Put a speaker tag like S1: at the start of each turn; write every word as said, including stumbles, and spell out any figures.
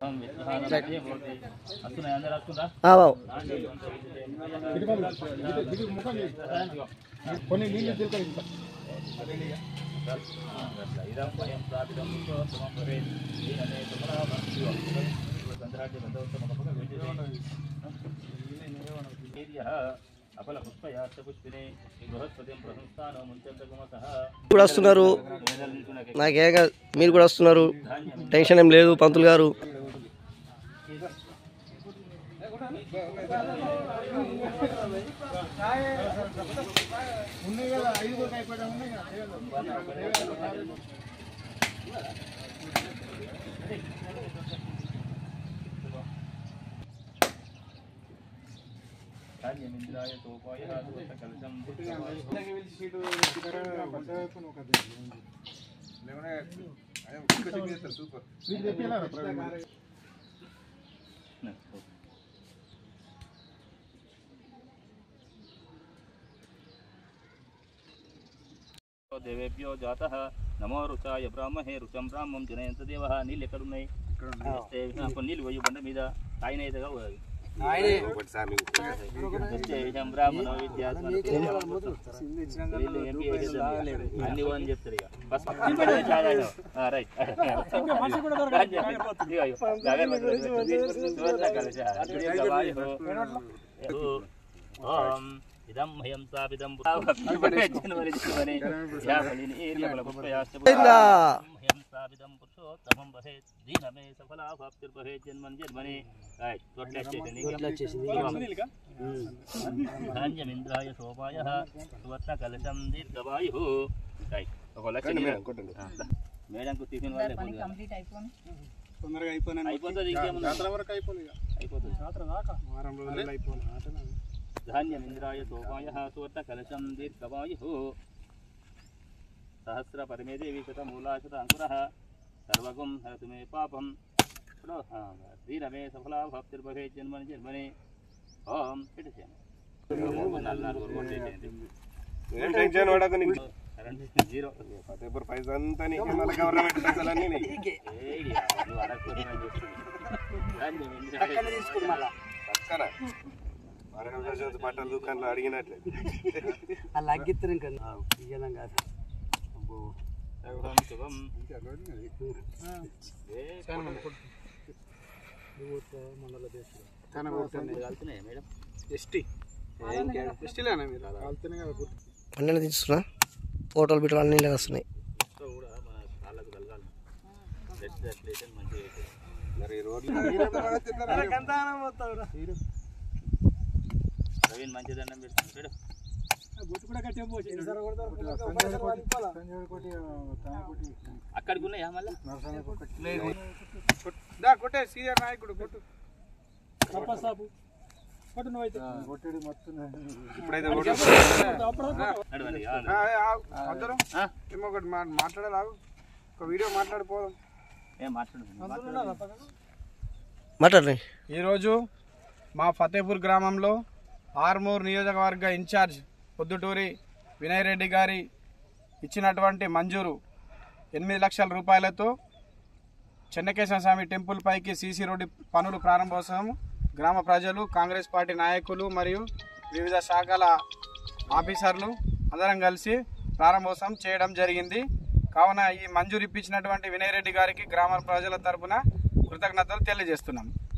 S1: కూడా వస్తున్నారు, నాకేగా మీరు కూడా వస్తున్నారు, టెన్షన్ ఏం లేదు పంతులు గారు.
S2: देवेभ्यो जातः नमो रुचाय ब्राह्मणे रुचं ब्राह्मं जनयन्त देवः నీళ్ళు ఎక్కడ ఉన్నాయి కొన్ని నీళ్ళు పోయి బండ మీద ఆయన అయితేగా బ్రాహ్మణ విద్య అన్ని అని చెప్తారు ఇక ఫస్ట్ రైట్ ఇదం మయం సావిదం జనవరి జనవరి యా బలిని ఏరియా బల ప్రయాస మయం సావిదం పురుషోత్తమం బహే దీనమే సఫలా భక్తిర్ బహే జన్మన్ జన్మనే రైట్ తోట్ల స్టేషన్ తోట్ల చేసింది ధాన్యమింద్రాయ శోభాయః సువర్ణ కలశం దీర్ఘవాయుః రైట్ ఒక లక్ష మేడం కు టిఫిన్ వాళ్ళే కంప్లీట్ అయిపోను తొందరగా అయిపోనా అయిపోతది ఇంకేముంది జాతర వరకు అయిపోలేదు అయిపోతది జాతర దాకా వారం రోజులు అయిపోనా ఆటనా ధాన్యమింద్రాయ శోభాయః సువర్ణ కలశం దీర్ఘవాయుః సహస్ర పరిమే దేవి శత మూలాశత అంకురః సర్వగం హరతు మే పాపం ధీరమే సఫలా భక్తిర్భవే జన్మని జన్మని ఓం జీరో పైసా అంతా గవర్నమెంట్ పైసలన్నీ బట్టల దుకాణంలో అడిగినట్లే అలా అగ్గిస్తారు ఇంకా కాదు
S1: అన్నీ తీసుకున్నా ఫోటోలు బిట్టలు అన్నీ వస్తున్నాయి.
S2: మంచిదన్నం పెడుతున్నాడు అక్కడికి ఉన్నాయా మళ్ళీ కొట్టే సీనియర్ నాయకుడు కొట్టు ఒకటి మాట్లాడాలి ఒక వీడియో మాట్లాడిపోదాం
S1: మాట్లాడండి.
S3: ఈరోజు మా ఫతేపూర్ గ్రామంలో ఆర్మూర్ నియోజకవర్గ ఇన్ఛార్జ్ పొద్దుటూరి వినయ్ రెడ్డి గారి ఇచ్చినటువంటి మంజూరు ఎనిమిది లక్షల రూపాయలతో చెన్నకేశ్వర స్వామి టెంపుల్ పైకి సీసీ రోడ్డు పనులు ప్రారంభోత్సవం గ్రామ ప్రజలు, కాంగ్రెస్ పార్టీ నాయకులు మరియు వివిధ శాఖల ఆఫీసర్లు అందరం కలిసి ప్రారంభోత్సవం చేయడం జరిగింది. కావున ఈ మంజూరు ఇప్పించినటువంటి వినయ్ రెడ్డి గారికి గ్రామ ప్రజల తరపున కృతజ్ఞతలు తెలియజేస్తున్నాము.